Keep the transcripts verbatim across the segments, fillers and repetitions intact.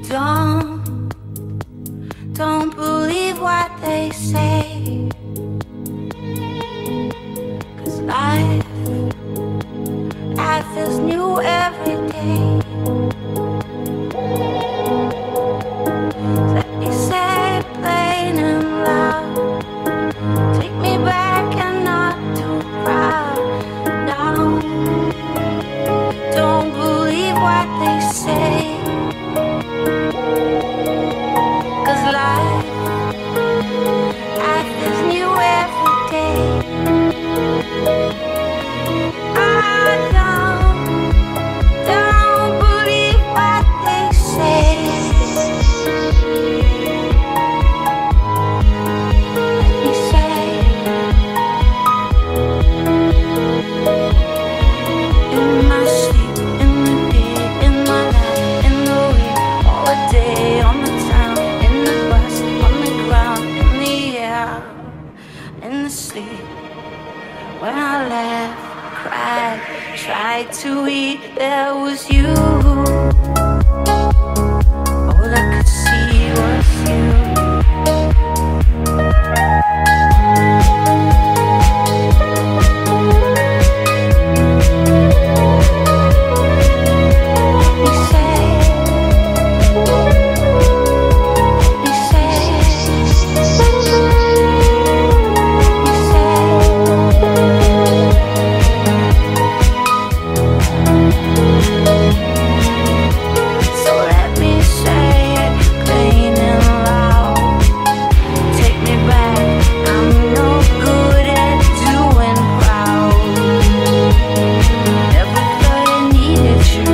Don't, don't believe what they say, 'cause life, life is new every day. Let me say plain and loud, take me back and not too proud. Now, don't believe what they say, 'cause life, life is new every day. I don't, don't believe what they say. Let me say, in my sleep, in the day, in my life, in the way, all the day, on the town, in the bus, on the ground, in the air, in the sleep. When I laughed, cried, tried to eat, there was you. All I could see was you. Let me say, let me say, let me say. So let me say it plain and loud, take me back, I'm no good at doing proud. Never thought I needed you,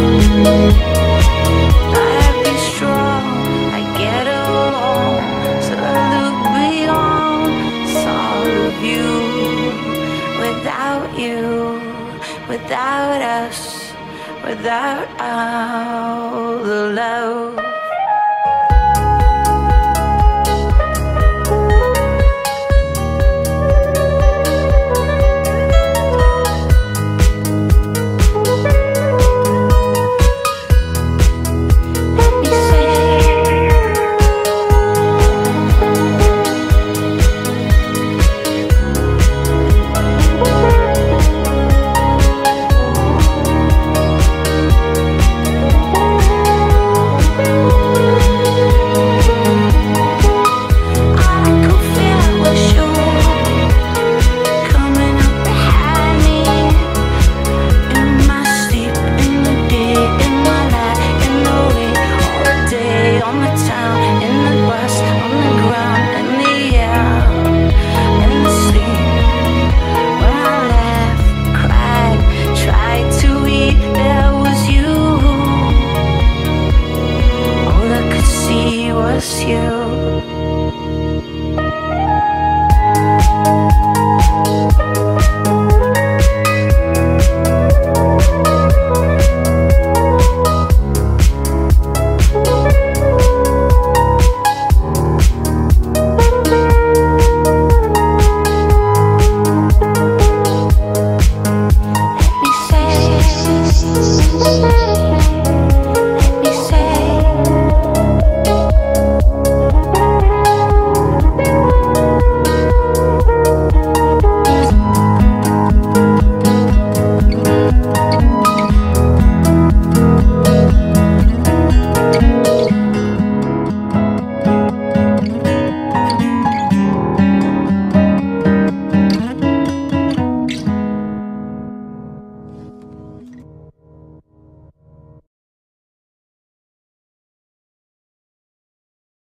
I'd be strong, I get along, so I look beyond, saw the view. Without you, without us, without all the love.